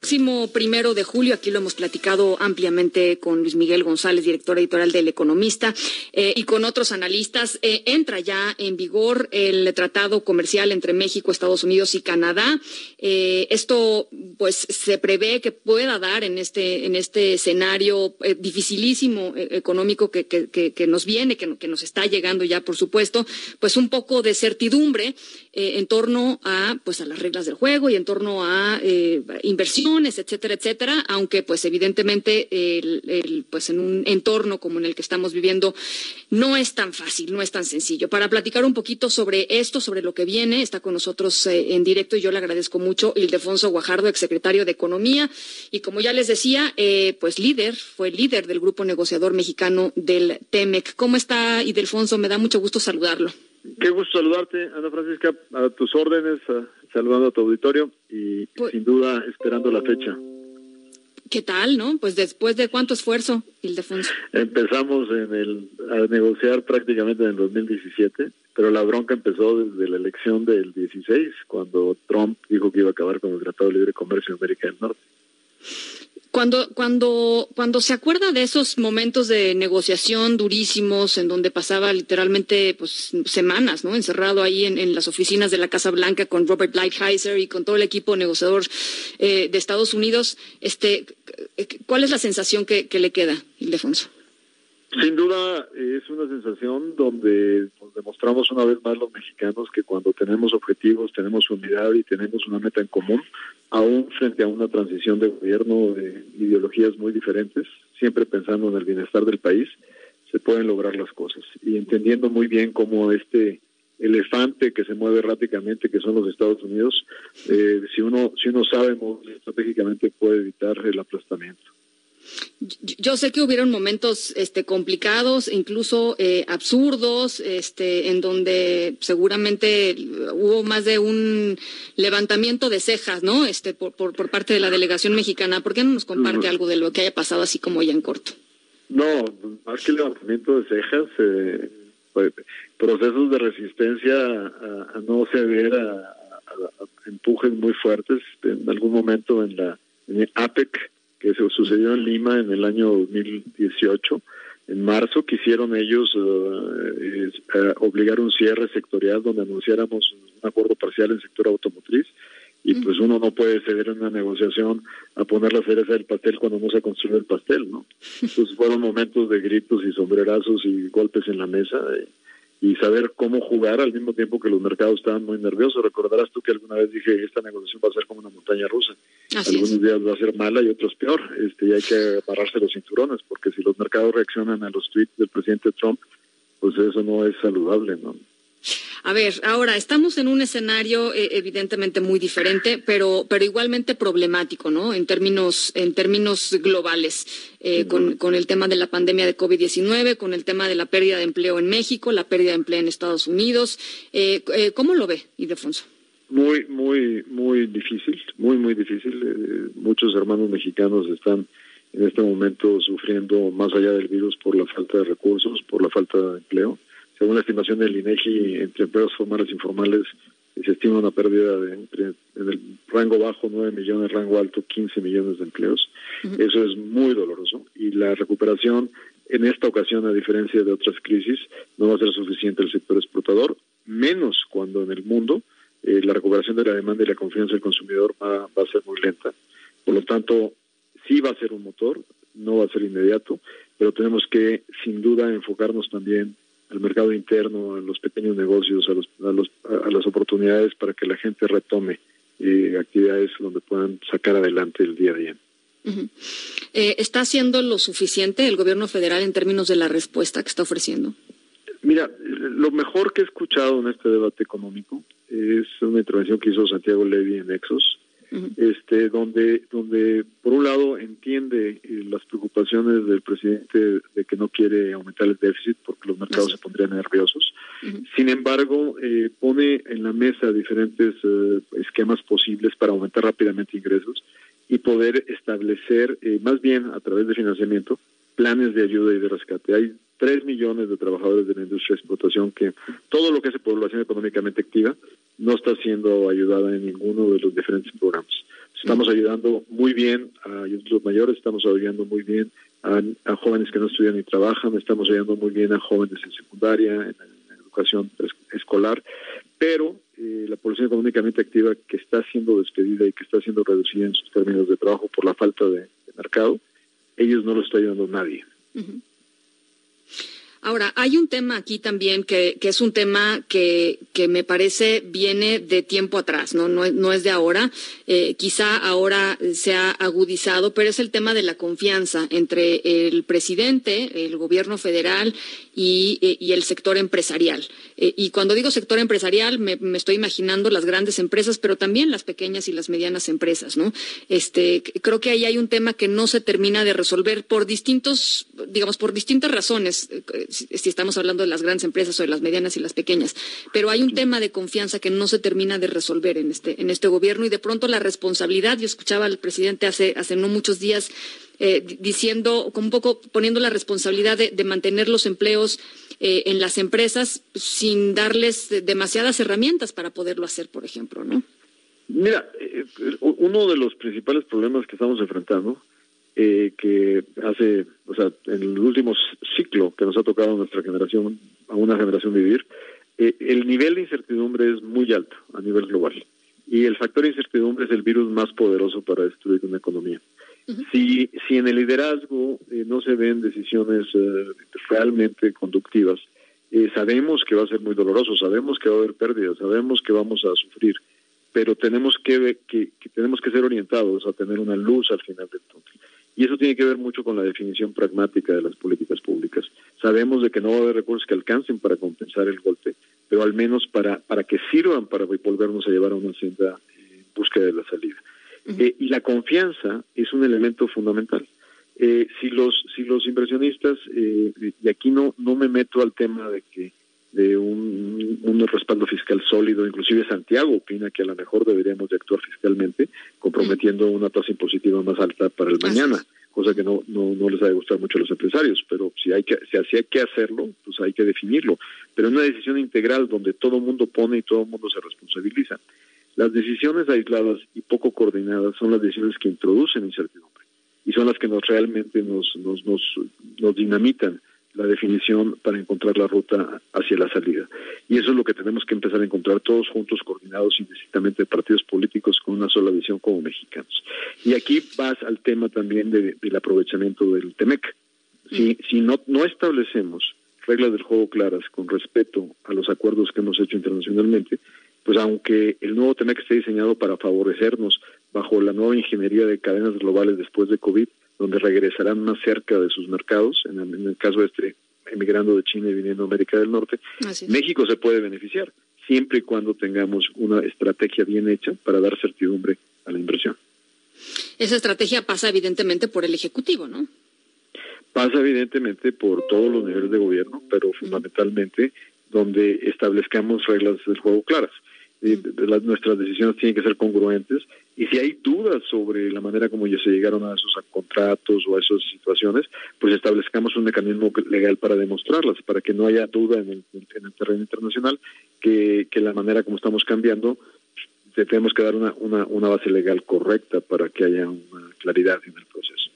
próximo 1 de julio, aquí lo hemos platicado ampliamente con Luis Miguel González, director editorial del Economista, y con otros analistas, entra ya en vigor el tratado comercial entre México, Estados Unidos y Canadá. Esto, pues, se prevé que pueda dar en este escenario dificilísimo económico que nos viene, que nos está llegando ya, por supuesto, pues un poco de certidumbre en torno a las reglas del juego y en torno a inversiones, etcétera, etcétera, aunque pues evidentemente pues en un entorno como en el que estamos viviendo no es tan fácil, no es tan sencillo. Para platicar un poquito sobre esto, sobre lo que viene, está con nosotros en directo y yo le agradezco mucho Ildefonso Guajardo, exsecretario de Economía y, como ya les decía, pues fue líder del grupo negociador mexicano del TEMEC. ¿Cómo está, Ildefonso? Me da mucho gusto saludarlo. Qué gusto saludarte, Ana Francisca, a tus órdenes, saludando a tu auditorio y sin duda esperando la fecha. ¿Qué tal, no? Pues después de cuánto esfuerzo, Ildefonso. Empezamos a negociar prácticamente en el 2017, pero la bronca empezó desde la elección del 16, cuando Trump dijo que iba a acabar con el Tratado de Libre Comercio de América del Norte. Cuando se acuerda de esos momentos de negociación durísimos en donde pasaba literalmente pues semanas, ¿no? Encerrado ahí en las oficinas de la Casa Blanca con Robert Lighthizer y con todo el equipo negociador de Estados Unidos, ¿cuál es la sensación que le queda, Ildefonso? Sin duda es una sensación donde nos demostramos una vez más los mexicanos que cuando tenemos objetivos, tenemos unidad y tenemos una meta en común, aún frente a una transición de gobierno de ideologías muy diferentes, siempre pensando en el bienestar del país, se pueden lograr las cosas. Y entendiendo muy bien cómo este elefante que se mueve rápidamente, que son los Estados Unidos, si uno sabe moverse estratégicamente, puede evitar el aplastamiento. Yo sé que hubieron momentos complicados, incluso absurdos, en donde seguramente hubo más de un levantamiento de cejas, ¿no? Por parte de la delegación mexicana. ¿Por qué no nos comparte algo de lo que haya pasado así como ya en corto? No, más que levantamiento de cejas, procesos de resistencia a no ceder a empujes muy fuertes. En algún momento en el APEC, que se sucedió en Lima en el año 2018, en marzo, quisieron ellos obligar un cierre sectorial donde anunciáramos un acuerdo parcial en el sector automotriz, y pues uno no puede ceder en una negociación a poner la cereza del pastel cuando no se construye el pastel, ¿no? Entonces fueron momentos de gritos y sombrerazos y golpes en la mesa, y saber cómo jugar al mismo tiempo que los mercados estaban muy nerviosos. Recordarás tú que alguna vez dije, esta negociación va a ser como una montaña rusa. Algunos días va a ser mala y otros peor, y hay que amarrarse los cinturones, porque si los mercados reaccionan a los tweets del presidente Trump, pues eso no es saludable, ¿no? A ver, ahora estamos en un escenario evidentemente muy diferente, pero igualmente problemático, ¿no? En términos globales, con el tema de la pandemia de COVID-19, con el tema de la pérdida de empleo en México, la pérdida de empleo en Estados Unidos. ¿Cómo lo ve, Ildefonso? Muy, muy, muy difícil, muy difícil. Muchos hermanos mexicanos están en este momento sufriendo más allá del virus por la falta de recursos, por la falta de empleo. Según la estimación del INEGI, entre empleos formales e informales, se estima una pérdida en el rango bajo 9 millones, rango alto 15 millones de empleos. Eso es muy doloroso, y la recuperación en esta ocasión, a diferencia de otras crisis, no va a ser suficiente el sector exportador, menos cuando en el mundo la recuperación de la demanda y la confianza del consumidor va a ser muy lenta. Por lo tanto, sí va a ser un motor, no va a ser inmediato, pero tenemos que sin duda enfocarnos también al mercado interno, a los pequeños negocios, a las oportunidades para que la gente retome actividades donde puedan sacar adelante el día a día. ¿Está haciendo lo suficiente el gobierno federal en términos de la respuesta que está ofreciendo? Mira, lo mejor que he escuchado en este debate económico es una intervención que hizo Santiago Levy en Nexos, donde por un lado entiende las preocupaciones del presidente de que no quiere aumentar el déficit porque los mercados se pondrían nerviosos. Sin embargo, pone en la mesa diferentes esquemas posibles para aumentar rápidamente ingresos y poder establecer, más bien a través de financiamiento, planes de ayuda y de rescate. Hay 3 millones de trabajadores de la industria de explotación, que todo lo que es población económicamente activa no está siendo ayudada en ninguno de los diferentes programas. Estamos ayudando muy bien a los mayores, estamos ayudando muy bien a jóvenes que no estudian ni trabajan, estamos ayudando muy bien a jóvenes en secundaria, en educación escolar, pero la población económicamente activa que está siendo despedida y que está siendo reducida en sus términos de trabajo por la falta de mercado, ellos no lo está ayudando nadie. Uh-huh. Ahora, hay un tema aquí también que es un tema que me parece viene de tiempo atrás, no es de ahora, quizá ahora se ha agudizado, pero es el tema de la confianza entre el presidente, el gobierno federal y el sector empresarial. Y cuando digo sector empresarial me estoy imaginando las grandes empresas, pero también las pequeñas y las medianas empresas, ¿no? Creo que ahí hay un tema que no se termina de resolver por distintas razones, si estamos hablando de las grandes empresas o de las medianas y las pequeñas, pero hay un tema de confianza que no se termina de resolver en este gobierno, y de pronto la responsabilidad, yo escuchaba al presidente hace no muchos días diciendo, como un poco poniendo la responsabilidad de mantener los empleos en las empresas sin darles demasiadas herramientas para poderlo hacer, por ejemplo, ¿no? Mira, uno de los principales problemas que estamos enfrentando, que en el último ciclo que nos ha tocado a nuestra generación, a una generación vivir, el nivel de incertidumbre es muy alto a nivel global. Y el factor de incertidumbre es el virus más poderoso para destruir una economía. Uh-huh. Si en el liderazgo no se ven decisiones realmente conductivas, sabemos que va a ser muy doloroso, sabemos que va a haber pérdidas, sabemos que vamos a sufrir, pero tenemos que ser orientados a tener una luz al final del túnel. Y eso tiene que ver mucho con la definición pragmática de las políticas públicas. Sabemos de que no va a haber recursos que alcancen para compensar el golpe, pero al menos para que sirvan para volvernos a llevar a una senda en búsqueda de la salida. Uh-huh. Y la confianza es un elemento fundamental. Si los inversionistas, y aquí no me meto al tema de un respaldo fiscal sólido, inclusive Santiago opina que a lo mejor deberíamos de actuar fiscalmente, comprometiendo una tasa impositiva más alta para el mañana, cosa que no les ha de gustar mucho a los empresarios, pero si hay que hacerlo, pues hay que definirlo, pero una decisión integral donde todo el mundo pone y todo el mundo se responsabiliza. Las decisiones aisladas y poco coordinadas son las decisiones que introducen incertidumbre y son las que realmente nos dinamitan la definición para encontrar la ruta hacia la salida. Y eso es lo que tenemos que empezar a encontrar todos juntos, coordinados, indistintamente de partidos políticos, con una sola visión como mexicanos. Y aquí vas al tema también del aprovechamiento del TEMEC. Si no establecemos reglas del juego claras con respeto a los acuerdos que hemos hecho internacionalmente, pues aunque el nuevo TEMEC esté diseñado para favorecernos bajo la nueva ingeniería de cadenas globales después de COVID, donde regresarán más cerca de sus mercados, en el caso de emigrando de China y viniendo a América del Norte, México se puede beneficiar, siempre y cuando tengamos una estrategia bien hecha para dar certidumbre a la inversión. Esa estrategia pasa evidentemente por el Ejecutivo, ¿no? Pasa evidentemente por todos los niveles de gobierno, pero fundamentalmente donde establezcamos reglas del juego claras. Nuestras decisiones tienen que ser congruentes, y si hay dudas sobre la manera como ya se llegaron a esos contratos o a esas situaciones, pues establezcamos un mecanismo legal para demostrarlas, para que no haya duda en el terreno internacional que la manera como estamos cambiando, tenemos que dar una base legal correcta para que haya una claridad en el proceso.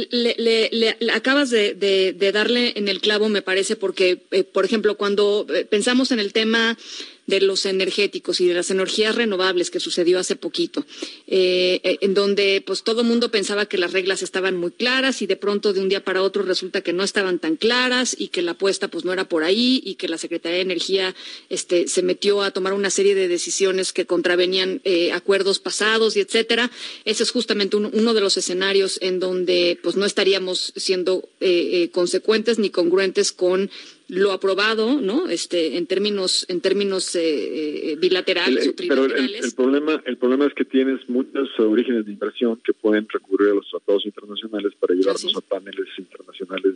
Le acabas de darle en el clavo, me parece, porque, por ejemplo, cuando pensamos en el tema de los energéticos y de las energías renovables que sucedió hace poquito, en donde pues todo el mundo pensaba que las reglas estaban muy claras y de pronto de un día para otro resulta que no estaban tan claras y que la apuesta pues no era por ahí y que la Secretaría de Energía se metió a tomar una serie de decisiones que contravenían acuerdos pasados y etcétera. Ese es justamente uno de los escenarios en donde pues no estaríamos siendo consecuentes ni congruentes con lo aprobado, ¿no? En términos bilaterales o trilaterales. Pero el problema es que tienes muchos orígenes de inversión que pueden recurrir a los tratados internacionales para llevarnos a paneles internacionales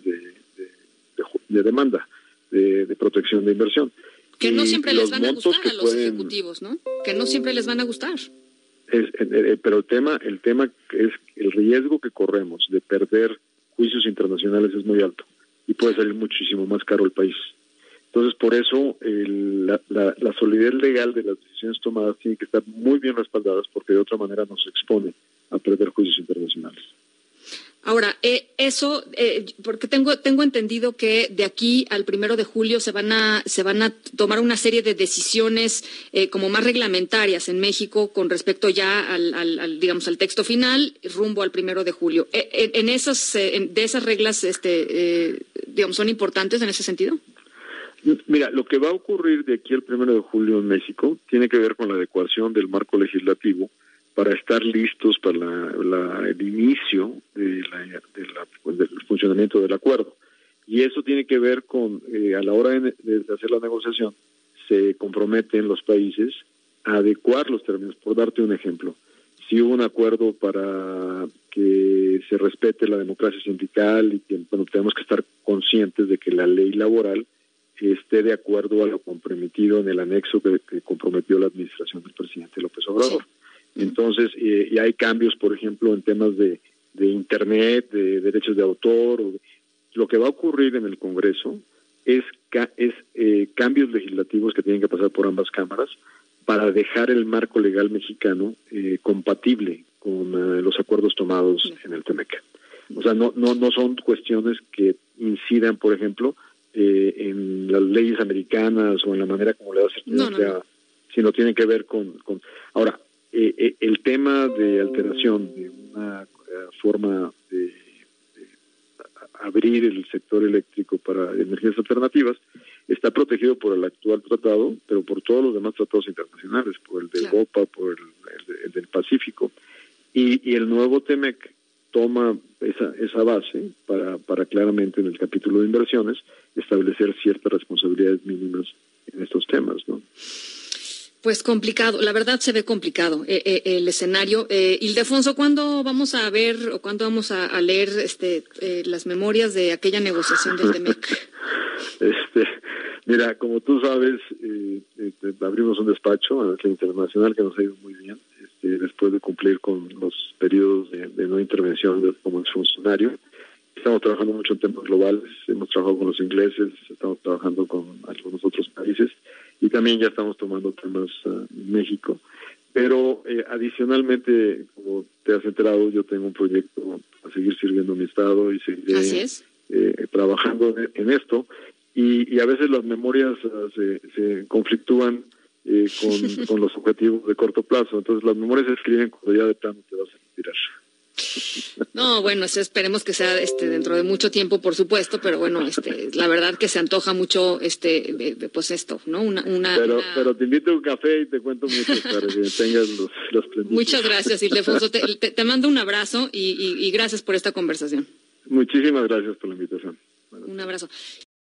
de demanda, de protección de inversión. Que no siempre les van a gustar a los ejecutivos, ¿no? Que no siempre les van a gustar. Pero el tema es el riesgo que corremos de perder juicios internacionales es muy alto y puede salir muchísimo más caro al país. Entonces, por eso la solidez legal de las decisiones tomadas tiene que estar muy bien respaldadas, porque de otra manera nos expone a perder juicios internacionales. Ahora, porque tengo entendido que de aquí al 1 de julio se van a tomar una serie de decisiones como más reglamentarias en México con respecto ya al texto final rumbo al 1 de julio. De esas reglas, ¿son importantes en ese sentido? Mira, lo que va a ocurrir de aquí al 1 de julio en México tiene que ver con la adecuación del marco legislativo para estar listos para el inicio del funcionamiento del acuerdo. Y eso tiene que ver con, a la hora de hacer la negociación, se comprometen los países a adecuar los términos. Por darte un ejemplo, si hubo un acuerdo para que se respete la democracia sindical y que tenemos que estar conscientes de que la ley laboral esté de acuerdo a lo comprometido en el anexo que comprometió la administración del presidente López Obrador. Entonces, y hay cambios, por ejemplo, en temas de Internet, de derechos de autor. Lo que va a ocurrir en el Congreso es cambios legislativos que tienen que pasar por ambas cámaras para dejar el marco legal mexicano compatible con los acuerdos tomados en el TEMEC. O sea, no son cuestiones que incidan, por ejemplo, en las leyes americanas o en la manera como le da certidumbre, sino tienen que ver con... Ahora, el tema de alteración de una forma de abrir el sector eléctrico para energías alternativas está protegido por el actual tratado, pero por todos los demás tratados internacionales, por el de Europa, por el del Pacífico, y el nuevo TEMEC toma esa base para claramente en el capítulo de inversiones establecer ciertas responsabilidades mínimas en estos temas, ¿no? Pues complicado, la verdad se ve complicado el escenario. Ildefonso, ¿cuándo vamos a ver o cuándo vamos a leer las memorias de aquella negociación del TEMEC? Mira, como tú sabes, abrimos un despacho a la internacional que nos ha ido muy bien, después de cumplir con los periodos de no intervención como funcionario. Estamos trabajando mucho en temas globales, hemos trabajado con los ingleses, estamos trabajando con algunos otros países y también ya estamos tomando temas en México. Pero adicionalmente, como te has enterado, yo tengo un proyecto a seguir sirviendo a mi Estado y seguiré trabajando en esto. Y a veces las memorias se conflictúan con los objetivos de corto plazo. Entonces las memorias se escriben cuando ya de plano te vas a retirar. No, bueno, esperemos que sea dentro de mucho tiempo, por supuesto, pero bueno, la verdad que se antoja mucho pues esto, ¿no? Pero te invito a un café y te cuento mucho para que tengas los pendientes. Muchas gracias, Ildefonso. Te mando un abrazo y gracias por esta conversación. Muchísimas gracias por la invitación. Un abrazo.